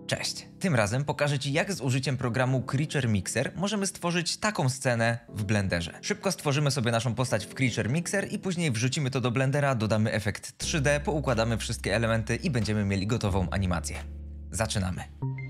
Cześć! Tym razem pokażę Ci, jak z użyciem programu Creature Mixer możemy stworzyć taką scenę w Blenderze. Szybko stworzymy sobie naszą postać w Creature Mixer i później wrzucimy to do Blendera, dodamy efekt 3D, poukładamy wszystkie elementy i będziemy mieli gotową animację. Zaczynamy!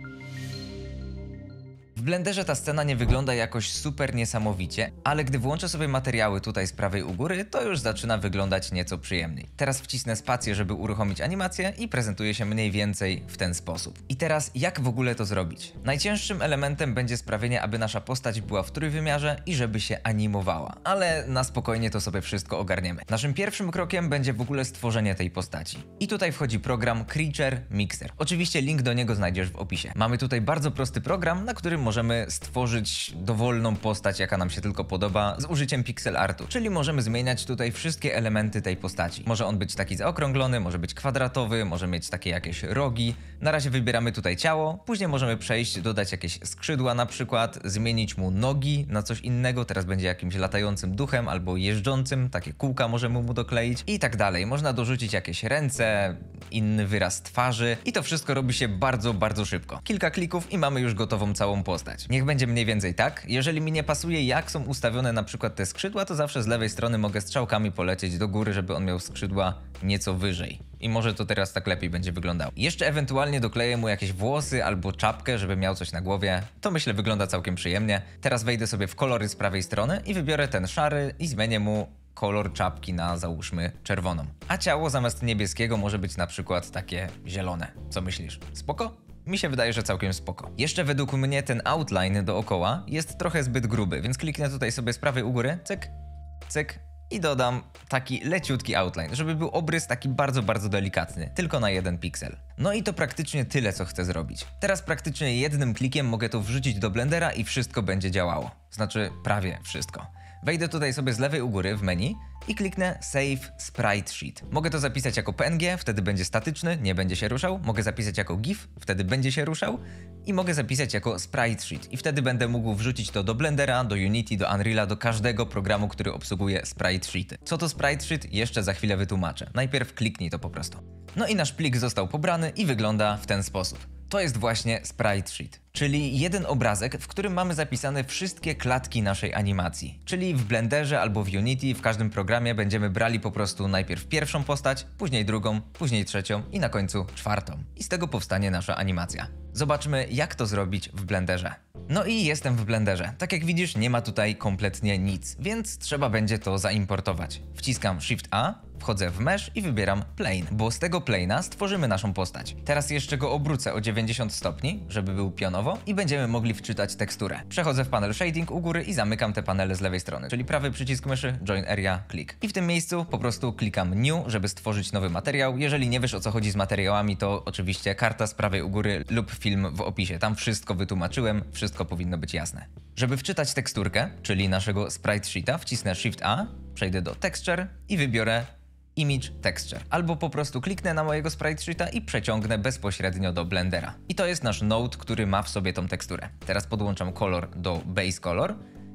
W Blenderze ta scena nie wygląda jakoś super niesamowicie, ale gdy włączę sobie materiały tutaj z prawej u góry, to już zaczyna wyglądać nieco przyjemniej. Teraz wcisnę spację, żeby uruchomić animację i prezentuje się mniej więcej w ten sposób. I teraz jak w ogóle to zrobić? Najcięższym elementem będzie sprawienie, aby nasza postać była w trójwymiarze i żeby się animowała. Ale na spokojnie to sobie wszystko ogarniemy. Naszym pierwszym krokiem będzie w ogóle stworzenie tej postaci. I tutaj wchodzi program Creature Mixer. Oczywiście link do niego znajdziesz w opisie. Mamy tutaj bardzo prosty program, na którym możemy stworzyć dowolną postać, jaka nam się tylko podoba, z użyciem pixel artu, czyli możemy zmieniać tutaj wszystkie elementy tej postaci. Może on być taki zaokrąglony, może być kwadratowy, może mieć takie jakieś rogi. Na razie wybieramy tutaj ciało, później możemy przejść, dodać jakieś skrzydła na przykład, zmienić mu nogi na coś innego, teraz będzie jakimś latającym duchem albo jeżdżącym, takie kółka możemy mu dokleić i tak dalej. Można dorzucić jakieś ręce, inny wyraz twarzy i to wszystko robi się bardzo szybko. Kilka klików i mamy już gotową całą postać. Niech będzie mniej więcej tak. Jeżeli mi nie pasuje, jak są ustawione na przykład te skrzydła, to zawsze z lewej strony mogę strzałkami polecieć do góry, żeby on miał skrzydła nieco wyżej. I może to teraz tak lepiej będzie wyglądało. Jeszcze ewentualnie dokleję mu jakieś włosy albo czapkę, żeby miał coś na głowie. To myślę wygląda całkiem przyjemnie. Teraz wejdę sobie w kolory z prawej strony i wybiorę ten szary i zmienię mu kolor czapki na, załóżmy, czerwoną. A ciało zamiast niebieskiego może być na przykład takie zielone. Co myślisz? Spoko? Mi się wydaje, że całkiem spoko. Jeszcze według mnie ten outline dookoła jest trochę zbyt gruby, więc kliknę tutaj sobie z prawej u góry, cyk, cyk i dodam taki leciutki outline, żeby był obrys taki bardzo delikatny, tylko na 1 piksel. No i to praktycznie tyle, co chcę zrobić. Teraz praktycznie jednym klikiem mogę to wrzucić do Blendera i wszystko będzie działało. Znaczy prawie wszystko. Wejdę tutaj sobie z lewej u góry w menu i kliknę Save Sprite Sheet. Mogę to zapisać jako PNG, wtedy będzie statyczny, nie będzie się ruszał. Mogę zapisać jako GIF, wtedy będzie się ruszał. I mogę zapisać jako Sprite Sheet i wtedy będę mógł wrzucić to do Blendera, do Unity, do Unreala, do każdego programu, który obsługuje Sprite Sheety. Co to Sprite Sheet? Jeszcze za chwilę wytłumaczę. Najpierw kliknij to po prostu. No i nasz plik został pobrany i wygląda w ten sposób. To jest właśnie Sprite Sheet, czyli jeden obrazek, w którym mamy zapisane wszystkie klatki naszej animacji. Czyli w Blenderze albo w Unity, w każdym programie będziemy brali po prostu najpierw pierwszą postać, później drugą, później trzecią i na końcu czwartą. I z tego powstanie nasza animacja. Zobaczmy, jak to zrobić w Blenderze. No i jestem w Blenderze. Tak jak widzisz, nie ma tutaj kompletnie nic, więc trzeba będzie to zaimportować. Wciskam Shift A, wchodzę w Mesh i wybieram Plane, bo z tego plane'a stworzymy naszą postać. Teraz jeszcze go obrócę o 90 stopni, żeby był pionowo i będziemy mogli wczytać teksturę. Przechodzę w panel Shading u góry i zamykam te panele z lewej strony, czyli prawy przycisk myszy, Join Area, klik. I w tym miejscu po prostu klikam New, żeby stworzyć nowy materiał. Jeżeli nie wiesz, o co chodzi z materiałami, to oczywiście karta z prawej u góry lub film w opisie. Tam wszystko wytłumaczyłem, wszystko powinno być jasne. Żeby wczytać teksturkę, czyli naszego Sprite Sheeta, wcisnę Shift A, przejdę do Texture i wybiorę Image Texture. Albo po prostu kliknę na mojego Sprite Sheeta i przeciągnę bezpośrednio do Blendera. I to jest nasz node, który ma w sobie tą teksturę. Teraz podłączam kolor do Base Color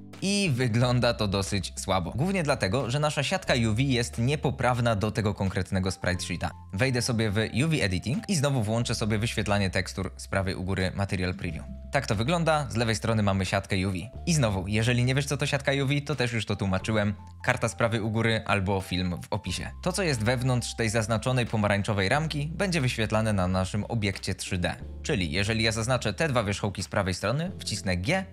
i wygląda to dosyć słabo. Głównie dlatego, że nasza siatka UV jest niepoprawna do tego konkretnego Sprite Sheeta. Wejdę sobie w UV Editing i znowu włączę sobie wyświetlanie tekstur z prawej u góry Material Preview. Tak to wygląda, z lewej strony mamy siatkę UV. I znowu, jeżeli nie wiesz, co to siatka UV, to też już to tłumaczyłem. Karta z prawej u góry albo film w opisie. To, co jest wewnątrz tej zaznaczonej pomarańczowej ramki, będzie wyświetlane na naszym obiekcie 3D. Czyli jeżeli ja zaznaczę te dwa wierzchołki z prawej strony, wcisnę G,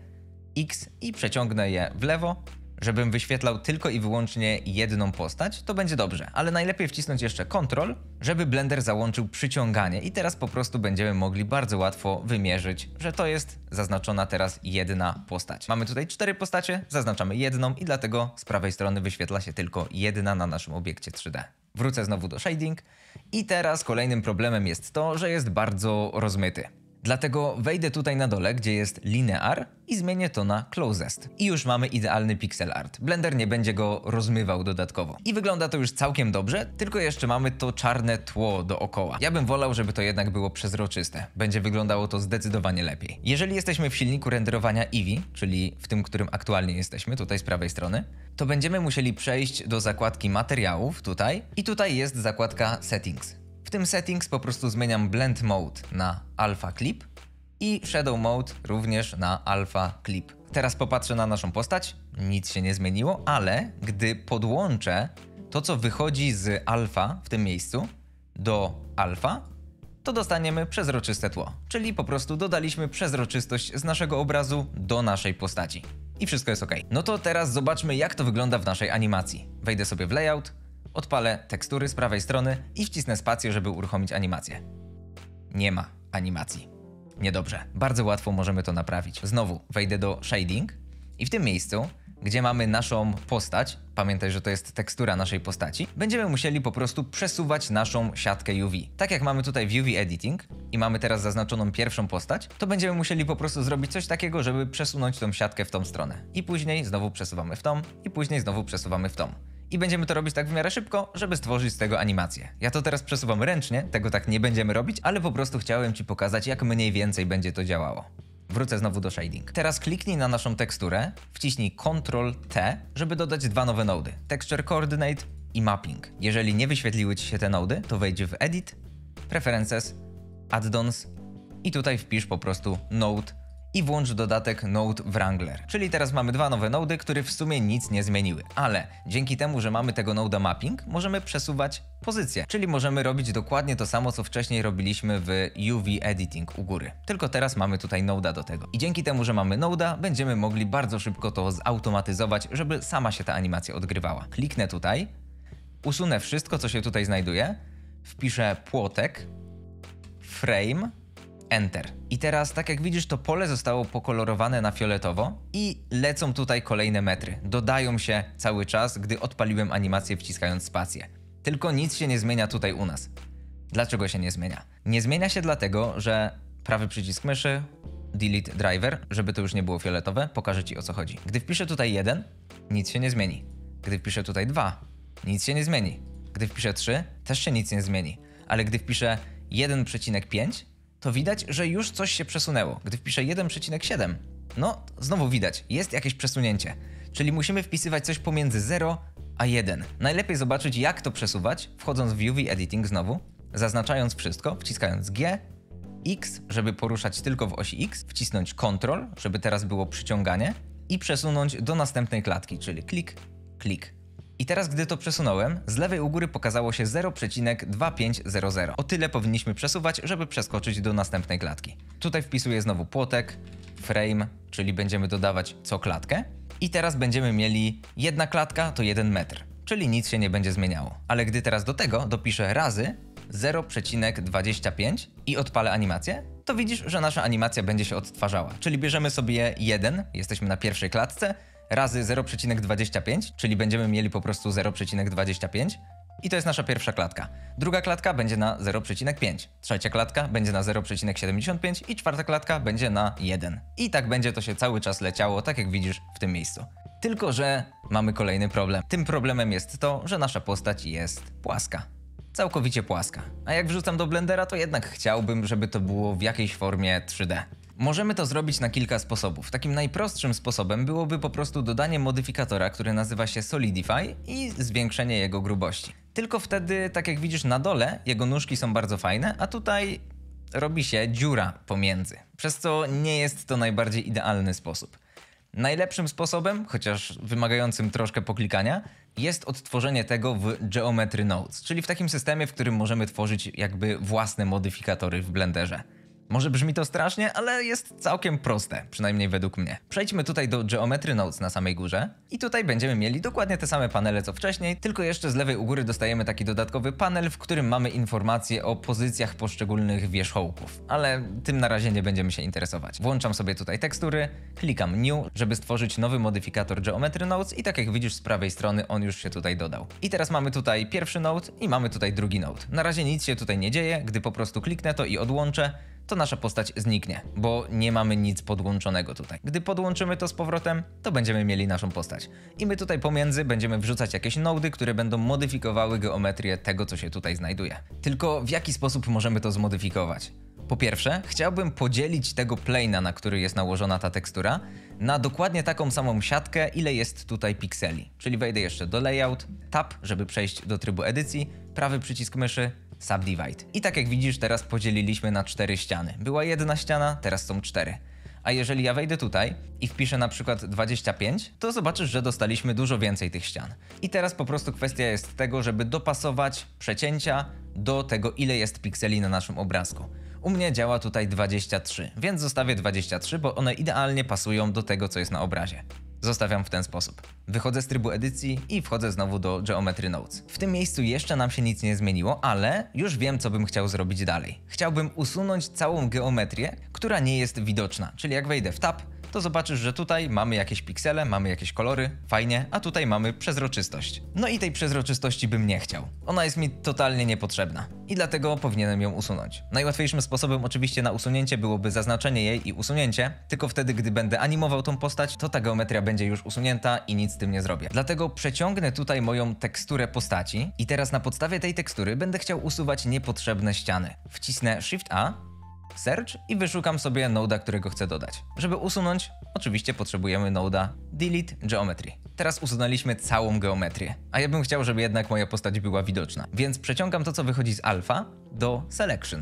X i przeciągnę je w lewo, żebym wyświetlał tylko i wyłącznie jedną postać, to będzie dobrze. Ale najlepiej wcisnąć jeszcze Ctrl, żeby Blender załączył przyciąganie i teraz po prostu będziemy mogli bardzo łatwo wymierzyć, że to jest zaznaczona teraz jedna postać. Mamy tutaj 4 postacie, zaznaczamy jedną i dlatego z prawej strony wyświetla się tylko jedna na naszym obiekcie 3D. Wrócę znowu do Shading i teraz kolejnym problemem jest to, że jest bardzo rozmyty. Dlatego wejdę tutaj na dole, gdzie jest Linear i zmienię to na Closest. I już mamy idealny pixel art. Blender nie będzie go rozmywał dodatkowo. I wygląda to już całkiem dobrze, tylko jeszcze mamy to czarne tło dookoła. Ja bym wolał, żeby to jednak było przezroczyste. Będzie wyglądało to zdecydowanie lepiej. Jeżeli jesteśmy w silniku renderowania Eevee, czyli w tym, którym aktualnie jesteśmy, tutaj z prawej strony, to będziemy musieli przejść do zakładki materiałów tutaj i tutaj jest zakładka Settings. W tym Settings po prostu zmieniam Blend Mode na Alpha Clip i Shadow Mode również na Alpha Clip. Teraz popatrzę na naszą postać, nic się nie zmieniło, ale gdy podłączę to, co wychodzi z Alpha w tym miejscu do Alpha, to dostaniemy przezroczyste tło, czyli po prostu dodaliśmy przezroczystość z naszego obrazu do naszej postaci. I wszystko jest ok. No to teraz zobaczmy, jak to wygląda w naszej animacji. Wejdę sobie w layout, odpalę tekstury z prawej strony i wcisnę spację, żeby uruchomić animację. Nie ma animacji. Niedobrze. Bardzo łatwo możemy to naprawić. Znowu wejdę do shading i w tym miejscu, gdzie mamy naszą postać, pamiętaj, że to jest tekstura naszej postaci, będziemy musieli po prostu przesuwać naszą siatkę UV. Tak jak mamy tutaj w UV Editing i mamy teraz zaznaczoną pierwszą postać, to będziemy musieli po prostu zrobić coś takiego, żeby przesunąć tą siatkę w tą stronę. I później znowu przesuwamy w tą, i później znowu przesuwamy w tą. I będziemy to robić tak w miarę szybko, żeby stworzyć z tego animację. Ja to teraz przesuwam ręcznie, tego tak nie będziemy robić, ale po prostu chciałem Ci pokazać, jak mniej więcej będzie to działało. Wrócę znowu do shading. Teraz kliknij na naszą teksturę, wciśnij Ctrl-T, żeby dodać dwa nowe nody. Texture Coordinate i Mapping. Jeżeli nie wyświetliły Ci się te nody, to wejdź w Edit, Preferences, Add-ons i tutaj wpisz po prostu Node i włącz dodatek Node Wrangler. Czyli teraz mamy dwa nowe nody, które w sumie nic nie zmieniły, ale dzięki temu, że mamy tego noda Mapping, możemy przesuwać pozycję, czyli możemy robić dokładnie to samo, co wcześniej robiliśmy w UV Editing u góry. Tylko teraz mamy tutaj noda do tego. I dzięki temu, że mamy noda, będziemy mogli bardzo szybko to zautomatyzować, żeby sama się ta animacja odgrywała. Kliknę tutaj, usunę wszystko, co się tutaj znajduje, wpiszę płotek, frame, Enter. I teraz, tak jak widzisz, to pole zostało pokolorowane na fioletowo i lecą tutaj kolejne metry. Dodają się cały czas, gdy odpaliłem animację wciskając spację. Tylko nic się nie zmienia tutaj u nas. Dlaczego się nie zmienia? Nie zmienia się dlatego, że prawy przycisk myszy, Delete Driver, żeby to już nie było fioletowe, pokażę Ci, o co chodzi. Gdy wpiszę tutaj 1, nic się nie zmieni. Gdy wpiszę tutaj 2, nic się nie zmieni. Gdy wpiszę 3, też się nic nie zmieni. Ale gdy wpiszę 1,5, to widać, że już coś się przesunęło. Gdy wpiszę 1,7, no znowu widać, jest jakieś przesunięcie. Czyli musimy wpisywać coś pomiędzy 0 a 1. Najlepiej zobaczyć, jak to przesuwać, wchodząc w UV Editing znowu, zaznaczając wszystko, wciskając G, X, żeby poruszać tylko w osi X, wcisnąć Ctrl, żeby teraz było przyciąganie i przesunąć do następnej klatki, czyli klik, klik. I teraz, gdy to przesunąłem, z lewej u góry pokazało się 0,2500. O tyle powinniśmy przesuwać, żeby przeskoczyć do następnej klatki. Tutaj wpisuję znowu płotek, frame, czyli będziemy dodawać co klatkę. I teraz będziemy mieli jedna klatka to 1 metr, czyli nic się nie będzie zmieniało. Ale gdy teraz do tego dopiszę razy 0,25 i odpalę animację, to widzisz, że nasza animacja będzie się odtwarzała. Czyli bierzemy sobie 1, jesteśmy na pierwszej klatce, razy 0,25, czyli będziemy mieli po prostu 0,25 i to jest nasza pierwsza klatka. Druga klatka będzie na 0,5, trzecia klatka będzie na 0,75 i czwarta klatka będzie na 1. I tak będzie to się cały czas leciało, tak jak widzisz w tym miejscu. Tylko że mamy kolejny problem. Tym problemem jest to, że nasza postać jest płaska. Całkowicie płaska. A jak wrzucam do Blendera, to jednak chciałbym, żeby to było w jakiejś formie 3D. Możemy to zrobić na kilka sposobów. Takim najprostszym sposobem byłoby po prostu dodanie modyfikatora, który nazywa się Solidify i zwiększenie jego grubości. Tylko wtedy, tak jak widzisz na dole, jego nóżki są bardzo fajne, a tutaj robi się dziura pomiędzy. Przez co nie jest to najbardziej idealny sposób. Najlepszym sposobem, chociaż wymagającym troszkę poklikania, jest odtworzenie tego w Geometry Nodes, czyli w takim systemie, w którym możemy tworzyć jakby własne modyfikatory w Blenderze. Może brzmi to strasznie, ale jest całkiem proste, przynajmniej według mnie. Przejdźmy tutaj do Geometry Nodes na samej górze i tutaj będziemy mieli dokładnie te same panele co wcześniej, tylko jeszcze z lewej u góry dostajemy taki dodatkowy panel, w którym mamy informacje o pozycjach poszczególnych wierzchołków, ale tym na razie nie będziemy się interesować. Włączam sobie tutaj tekstury, klikam New, żeby stworzyć nowy modyfikator Geometry Nodes i tak jak widzisz z prawej strony on już się tutaj dodał. I teraz mamy tutaj pierwszy node i mamy tutaj drugi node. Na razie nic się tutaj nie dzieje, gdy po prostu kliknę to i odłączę, to nasza postać zniknie, bo nie mamy nic podłączonego tutaj. Gdy podłączymy to z powrotem, to będziemy mieli naszą postać. I my tutaj pomiędzy będziemy wrzucać jakieś nody, które będą modyfikowały geometrię tego, co się tutaj znajduje. Tylko w jaki sposób możemy to zmodyfikować? Po pierwsze, chciałbym podzielić tego plane'a, na który jest nałożona ta tekstura, na dokładnie taką samą siatkę, ile jest tutaj pikseli. Czyli wejdę jeszcze do Layout, Tab, żeby przejść do trybu edycji, prawy przycisk myszy, Subdivide. I tak jak widzisz, teraz podzieliliśmy na 4 ściany. Była jedna ściana, teraz są 4. A jeżeli ja wejdę tutaj i wpiszę na przykład 25, to zobaczysz, że dostaliśmy dużo więcej tych ścian. I teraz po prostu kwestia jest tego, żeby dopasować przecięcia do tego, ile jest pikseli na naszym obrazku. U mnie działa tutaj 23, więc zostawię 23, bo one idealnie pasują do tego, co jest na obrazie. Zostawiam w ten sposób. Wychodzę z trybu edycji i wchodzę znowu do Geometry Nodes. W tym miejscu jeszcze nam się nic nie zmieniło, ale już wiem, co bym chciał zrobić dalej. Chciałbym usunąć całą geometrię, która nie jest widoczna. Czyli jak wejdę w tab, to zobaczysz, że tutaj mamy jakieś piksele, mamy jakieś kolory, fajnie, a tutaj mamy przezroczystość. No i tej przezroczystości bym nie chciał. Ona jest mi totalnie niepotrzebna i dlatego powinienem ją usunąć. Najłatwiejszym sposobem oczywiście na usunięcie byłoby zaznaczenie jej i usunięcie, tylko wtedy, gdy będę animował tą postać, to ta geometria będzie już usunięta i nic z tym nie zrobię. Dlatego przeciągnę tutaj moją teksturę postaci i teraz na podstawie tej tekstury będę chciał usuwać niepotrzebne ściany. Wcisnę Shift A, Search i wyszukam sobie noda, którego chcę dodać. Żeby usunąć, oczywiście potrzebujemy noda Delete Geometry. Teraz usunęliśmy całą geometrię, a ja bym chciał, żeby jednak moja postać była widoczna. Więc przeciągam to, co wychodzi z alpha do Selection.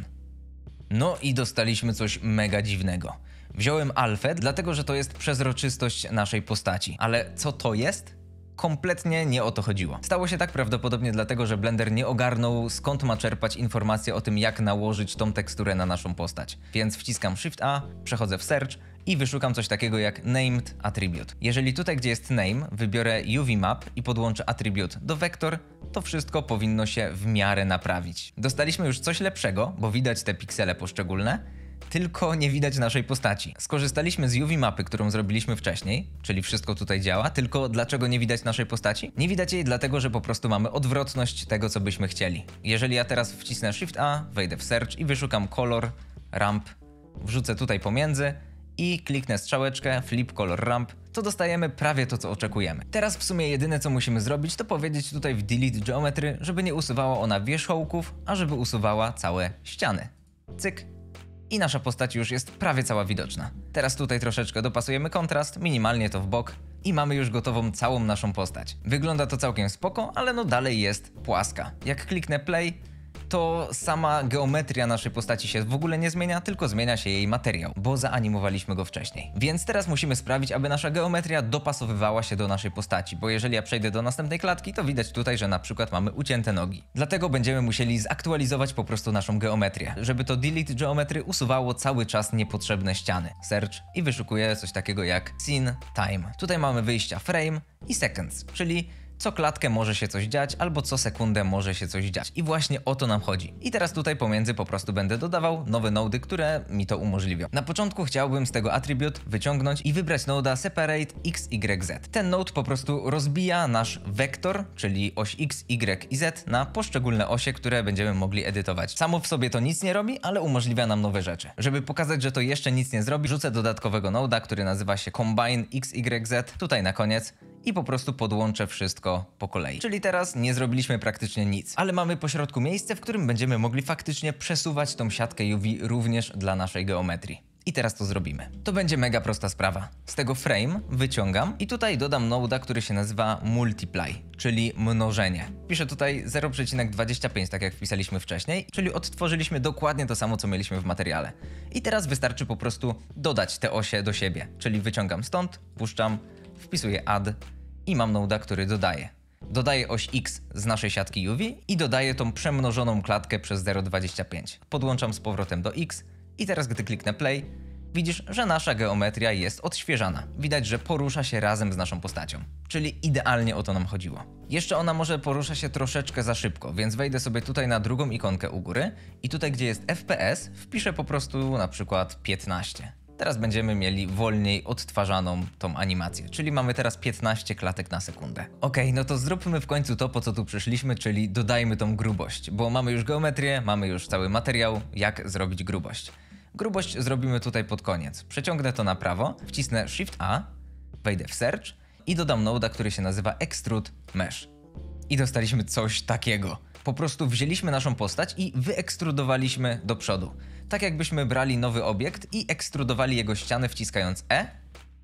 No i dostaliśmy coś mega dziwnego. Wziąłem alfę, dlatego że to jest przezroczystość naszej postaci. Ale co to jest? Kompletnie nie o to chodziło. Stało się tak prawdopodobnie dlatego, że Blender nie ogarnął, skąd ma czerpać informacje o tym, jak nałożyć tą teksturę na naszą postać. Więc wciskam Shift A, przechodzę w Search i wyszukam coś takiego jak Named Attribute. Jeżeli tutaj, gdzie jest Name, wybiorę UV Map i podłączę Attribute do Vector, to wszystko powinno się w miarę naprawić. Dostaliśmy już coś lepszego, bo widać te piksele poszczególne, tylko nie widać naszej postaci. Skorzystaliśmy z UV mapy, którą zrobiliśmy wcześniej, czyli wszystko tutaj działa, tylko dlaczego nie widać naszej postaci? Nie widać jej dlatego, że po prostu mamy odwrotność tego, co byśmy chcieli. Jeżeli ja teraz wcisnę Shift A, wejdę w Search i wyszukam Color, Ramp, wrzucę tutaj pomiędzy i kliknę strzałeczkę Flip Color Ramp, to dostajemy prawie to, co oczekujemy. Teraz w sumie jedyne, co musimy zrobić, to powiedzieć tutaj w Delete Geometry, żeby nie usuwała ona wierzchołków, a żeby usuwała całe ściany. Cyk. I nasza postać już jest prawie cała widoczna. Teraz tutaj troszeczkę dopasujemy kontrast, minimalnie to w bok i mamy już gotową całą naszą postać. Wygląda to całkiem spoko, ale no dalej jest płaska. Jak kliknę play, to sama geometria naszej postaci się w ogóle nie zmienia, tylko zmienia się jej materiał, bo zaanimowaliśmy go wcześniej. Więc teraz musimy sprawić, aby nasza geometria dopasowywała się do naszej postaci, bo jeżeli ja przejdę do następnej klatki, to widać tutaj, że na przykład mamy ucięte nogi. Dlatego będziemy musieli zaktualizować po prostu naszą geometrię, żeby to Delete Geometry usuwało cały czas niepotrzebne ściany. Search i wyszukuję coś takiego jak Scene Time. Tutaj mamy wyjścia Frame i Seconds, czyli co klatkę może się coś dziać, albo co sekundę może się coś dziać. I właśnie o to nam chodzi. I teraz tutaj pomiędzy po prostu będę dodawał nowe nody, które mi to umożliwią. Na początku chciałbym z tego attribute wyciągnąć i wybrać noda Separate X, Y, Z. Ten node po prostu rozbija nasz wektor, czyli oś X, Y i Z na poszczególne osie, które będziemy mogli edytować. Samo w sobie to nic nie robi, ale umożliwia nam nowe rzeczy. Żeby pokazać, że to jeszcze nic nie zrobi, rzucę dodatkowego noda, który nazywa się Combine X, Y, Z, tutaj na koniec. I po prostu podłączę wszystko po kolei. Czyli teraz nie zrobiliśmy praktycznie nic, ale mamy pośrodku miejsce, w którym będziemy mogli faktycznie przesuwać tą siatkę UV również dla naszej geometrii. I teraz to zrobimy. To będzie mega prosta sprawa. Z tego frame wyciągam i tutaj dodam noda, który się nazywa multiply, czyli mnożenie. Piszę tutaj 0,25, tak jak wpisaliśmy wcześniej, czyli odtworzyliśmy dokładnie to samo, co mieliśmy w materiale. I teraz wystarczy po prostu dodać te osie do siebie, czyli wyciągam stąd, puszczam, wpisuję add i mam noda, który dodaje. Dodaję oś X z naszej siatki UV i dodaję tą przemnożoną klatkę przez 0,25. Podłączam z powrotem do X i teraz gdy kliknę play, widzisz, że nasza geometria jest odświeżana. Widać, że porusza się razem z naszą postacią. Czyli idealnie o to nam chodziło. Jeszcze ona może porusza się troszeczkę za szybko, więc wejdę sobie tutaj na drugą ikonkę u góry i tutaj, gdzie jest FPS, wpiszę po prostu na przykład 15. Teraz będziemy mieli wolniej odtwarzaną tą animację, czyli mamy teraz 15 klatek na sekundę. Okej, no to zróbmy w końcu to, po co tu przyszliśmy, czyli dodajmy tą grubość, bo mamy już geometrię, mamy już cały materiał, jak zrobić grubość. Grubość zrobimy tutaj pod koniec. Przeciągnę to na prawo, wcisnę Shift A, wejdę w Search i dodam noda, który się nazywa Extrude Mesh. I dostaliśmy coś takiego. Po prostu wzięliśmy naszą postać i wyekstrudowaliśmy do przodu. Tak jakbyśmy brali nowy obiekt i ekstrudowali jego ściany wciskając E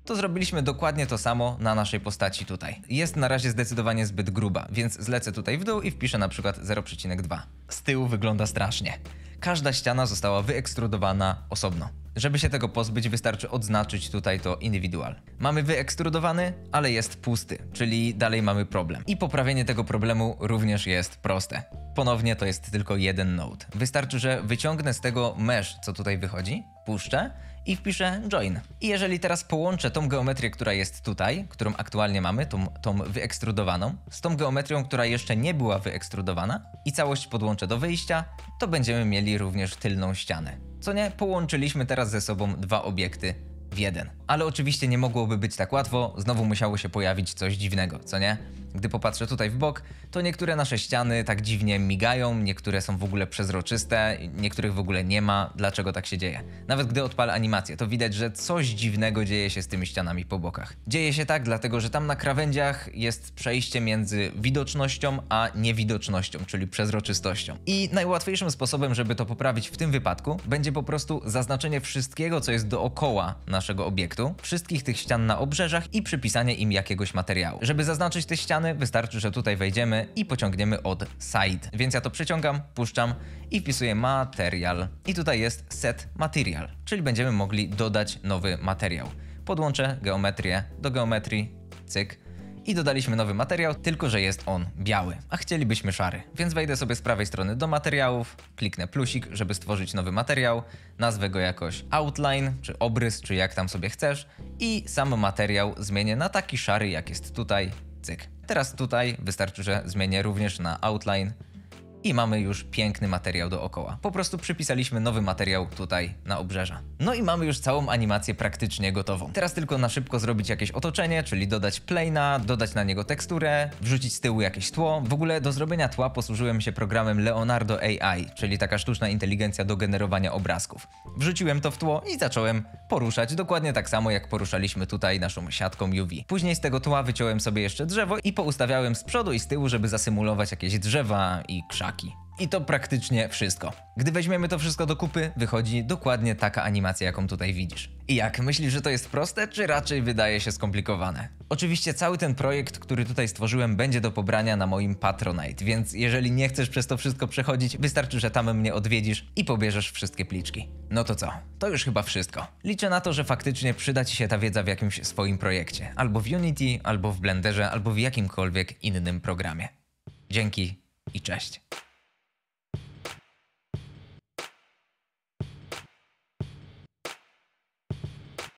to zrobiliśmy dokładnie to samo na naszej postaci tutaj. Jest na razie zdecydowanie zbyt gruba, więc zlecę tutaj w dół i wpiszę na przykład 0,2. Z tyłu wygląda strasznie. Każda ściana została wyekstrudowana osobno. Żeby się tego pozbyć, wystarczy odznaczyć tutaj to Individual. Mamy wyekstrudowany, ale jest pusty, czyli dalej mamy problem. I poprawienie tego problemu również jest proste. Ponownie to jest tylko jeden node. Wystarczy, że wyciągnę z tego mesh, co tutaj wychodzi, puszczę i wpiszę join. I jeżeli teraz połączę tą geometrię, która jest tutaj, którą aktualnie mamy, tą wyekstrudowaną, z tą geometrią, która jeszcze nie była wyekstrudowana i całość podłączę do wyjścia, to będziemy mieli również tylną ścianę. Co nie? Połączyliśmy teraz ze sobą dwa obiekty w jeden. Ale oczywiście nie mogłoby być tak łatwo, znowu musiało się pojawić coś dziwnego, co nie? Gdy popatrzę tutaj w bok, to niektóre nasze ściany tak dziwnie migają, niektóre są w ogóle przezroczyste, niektórych w ogóle nie ma. Dlaczego tak się dzieje? Nawet gdy odpalę animację, to widać, że coś dziwnego dzieje się z tymi ścianami po bokach. Dzieje się tak, dlatego że tam na krawędziach jest przejście między widocznością a niewidocznością, czyli przezroczystością. I najłatwiejszym sposobem, żeby to poprawić w tym wypadku, będzie po prostu zaznaczenie wszystkiego, co jest dookoła naszego obiektu, wszystkich tych ścian na obrzeżach i przypisanie im jakiegoś materiału. Żeby zaznaczyć te ściany, wystarczy, że tutaj wejdziemy i pociągniemy od side. Więc ja to przeciągam, puszczam i wpisuję material. I tutaj jest set material, czyli będziemy mogli dodać nowy materiał. Podłączę geometrię do geometrii, cyk. I dodaliśmy nowy materiał, tylko że jest on biały, a chcielibyśmy szary. Więc wejdę sobie z prawej strony do materiałów, kliknę plusik, żeby stworzyć nowy materiał, nazwę go jakoś outline, czy obrys, czy jak tam sobie chcesz i sam materiał zmienię na taki szary, jak jest tutaj, cyk. Teraz tutaj wystarczy, że zmienię również na outline i mamy już piękny materiał dookoła. Po prostu przypisaliśmy nowy materiał tutaj na obrzeża. No i mamy już całą animację praktycznie gotową. Teraz tylko na szybko zrobić jakieś otoczenie, czyli dodać plane'a, dodać na niego teksturę, wrzucić z tyłu jakieś tło. W ogóle do zrobienia tła posłużyłem się programem Leonardo AI, czyli taka sztuczna inteligencja do generowania obrazków. Wrzuciłem to w tło i zacząłem poruszać dokładnie tak samo, jak poruszaliśmy tutaj naszą siatką UV. Później z tego tła wyciąłem sobie jeszcze drzewo i poustawiałem z przodu i z tyłu, żeby zasymulować jakieś drzewa i krzaki. I to praktycznie wszystko. Gdy weźmiemy to wszystko do kupy, wychodzi dokładnie taka animacja, jaką tutaj widzisz. I jak, myślisz, że to jest proste, czy raczej wydaje się skomplikowane? Oczywiście cały ten projekt, który tutaj stworzyłem, będzie do pobrania na moim Patronite, więc jeżeli nie chcesz przez to wszystko przechodzić, wystarczy, że tam mnie odwiedzisz i pobierzesz wszystkie pliczki. No to co? To już chyba wszystko. Liczę na to, że faktycznie przyda Ci się ta wiedza w jakimś swoim projekcie. Albo w Unity, albo w Blenderze, albo w jakimkolwiek innym programie. Dzięki i cześć.